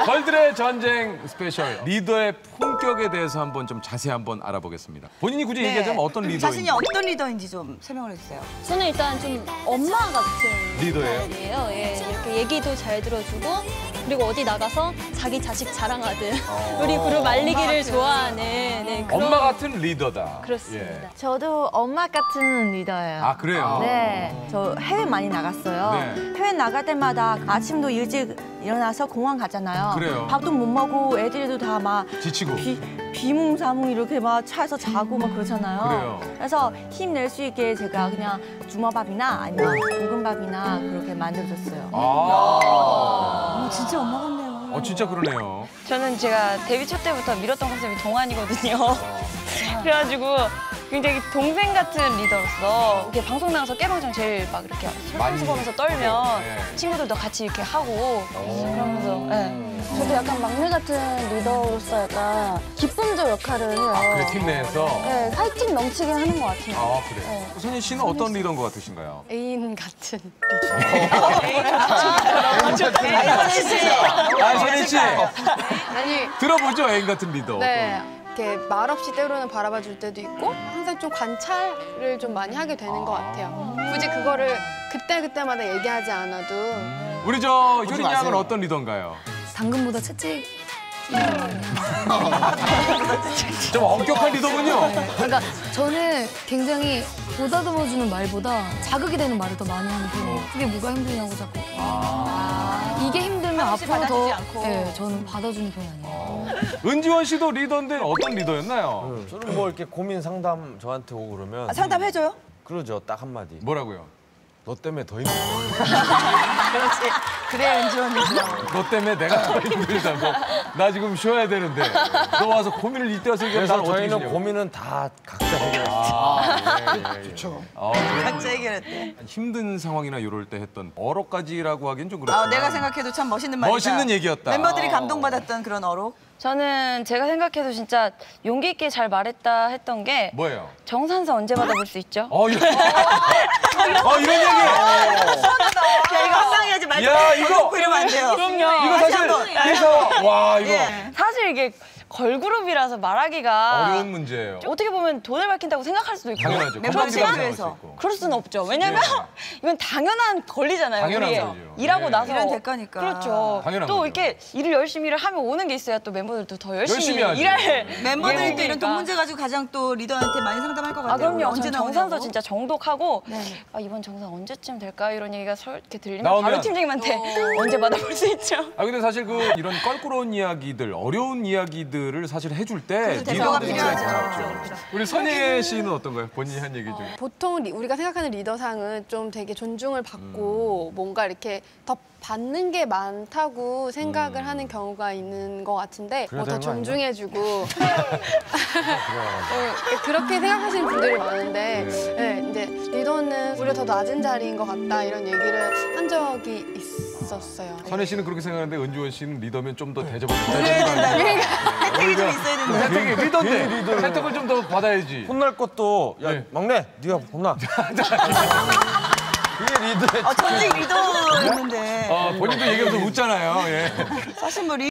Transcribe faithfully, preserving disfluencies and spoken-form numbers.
걸들의 전쟁 스페셜 리더의 품격에 대해서 한번 좀 자세히 한번 알아보겠습니다. 본인이 굳이 네. 얘기하자면 어떤 리더인지. 자신이 어떤 리더인지 좀 설명을 해주세요. 저는 일단 좀 엄마 같은 리더예요? 스타일이에요. 예, 이렇게 얘기도 잘 들어주고 그리고 어디 나가서 자기 자식 자랑하듯 어. 우리 그룹 말리기를 좋아하는 네, 그런 엄마 같은 리더다. 그렇습니다. 예. 저도 엄마 같은 리더예요. 아 그래요? 네, 저 해외 많이 나갔어요. 네. 해외 나갈 때마다 아침도 일찍 일어나서 공항 가잖아요. 그래요. 밥도 못 먹고 애들도 다 막 지치고. 비몽사몽 이렇게 막 차에서 자고 막 그러잖아요. 그래요. 그래서 힘낼 수 있게 제가 그냥 주먹밥이나 아니면 볶음밥이나 그렇게 만들어줬어요. 아. 어, 진짜 엄마 같네요. 어 진짜 그러네요. 저는 제가 데뷔 초 때부터 밀었던 컨셉이 동안이거든요. 그래가지고 굉장히 동생 같은 리더로서 이렇게 방송 나가서 깨방정 제일 막 이렇게 솔선수범해서 떨면 네. 친구들도 같이 이렇게 하고 그러면서 네. 저도 약간 막내 같은 리더로서 약간 기쁨조 역할을 해요. 아 그래 팀 내에서. 네, 파이팅 넘치게 하는 것 같아요. 아 그래. 선희 씨는 어떤 리더인 것 같으신가요? 애인 같은 선희 씨. 아 선희 씨 아니, 들어보죠 애인 같은 리더. 네. 이렇게 말없이 때로는 바라봐 줄 때도 있고 항상 좀 관찰을 좀 많이 하게 되는 것 같아요. 굳이 그거를 그때그때마다 얘기하지 않아도 우리 저 효린 양은 어떤 리더인가요? 당근보다 채찍. 좀 엄격한 리더군요. 그러니까 저는 굉장히 보다듬어주는 말보다 자극이 되는 말을 더 많이 하는 편이에요. 그게 뭐가 힘드냐고 자꾸. 이게 힘들면 앞으로 더 네, 저는 받아주는 편이 아니에요. 은지원 씨도 리더인데 어떤 리더였나요? 저는 뭐 이렇게 고민 상담 저한테 오고 그러면 아, 상담해줘요? 그러죠. 딱 한마디. 뭐라고요? 너 때문에 더 힘들어. 그렇지. 그래, 은지원이 좋아. 너 때문에 내가 더 힘들다고. 나 지금 쉬어야 되는데. 너 와서 고민을 이때 와서 얘기하면 그래서 나는 어떻게 저희는 쉬냐고. 고민은 다 각자 해결했어요. 아, 예, 예. 좋죠. 아, 각자 해결했대. 힘든 상황이나 이럴 때 했던 어록까지라고 하긴 좀 그렇지만 아, 내가 생각해도 참 멋있는 말이다. 멋있는 얘기였다. 멤버들이 어. 감동받았던 그런 어록. 저는 제가 생각해도 진짜 용기 있게 잘 말했다 했던 게 뭐예요? 정산서 언제 받아볼 수 있죠? 어, 이런, 어, 이런 얘기! 야, 이거 한방해야지 말고. 야, 이거! 이러면 안 돼요. 그럼요. 이거 다시 사실, 한번. 그래서, 와, 이거 예. 사실 이게 걸그룹이라서 말하기가 어려운 문제예요. 어떻게 보면 돈을 밝힌다고 생각할 수도 있고 당연하죠. 멤버들 건강지라고 생각할 제외해서. 수 있고. 그럴 수는 없죠. 왜냐면 이건 당연한 권리잖아요. 당연한 우리의. 권리죠. 일하고 네. 나서 이런 대가니까. 그렇죠. 당연한 또 거죠. 이렇게 일을 열심히 일을 하면 오는 게 있어야 또 멤버들도 더 열심히, 열심히 하죠. 일할 멤버들이 또 이런 예능이니까. 돈 문제 가지고 가장 또 리더한테 많이 상담할 것 같아요. 아 그럼요. 언제 전 나오냐고. 정산서 진짜 정독하고 네. 아 이번 정산 언제쯤 될까 이런 얘기가 서, 이렇게 들리면 나오면- 바로 팀장님한테 언제 받아볼 수 있죠? 아 근데 사실 그 이런 껄끄러운 이야기들, 어려운 이야기들을 사실 해줄 때 대표가 리더들이 필요하죠. 있죠. 우리 선예 씨는 어떤가요? 본인이 한 얘기 중에. 보통 리- 우리가 생각하는 리더상은 좀 되게 존중을 받고 뭔가 이렇게 더 받는 게 많다고 생각을 음. 하는 경우가 있는 것 같은데 그래야 뭐 더 되는 거 아닌가? 존중해주고 어, 그렇게 생각하시는 분들이 많은데 네, 이제 리더는 오히려 더 낮은 자리인 것 같다 이런 얘기를 한 적이 있었어요. 선예 씨는 그렇게 생각하는데 은지원 씨는 리더면 좀 더 대접을 그래야 된다. 받아야지. 혜택이 좀 있어야 된다. 혜택이 리더인데 혜택을 좀 더 받아야지. 혼날 것도 야 네. 막내 네가 혼나. 그게 리더의 아, 전직 리더였는데. 어, 본인도 얘기하면서 웃잖아요. 예. 사실 뭐 리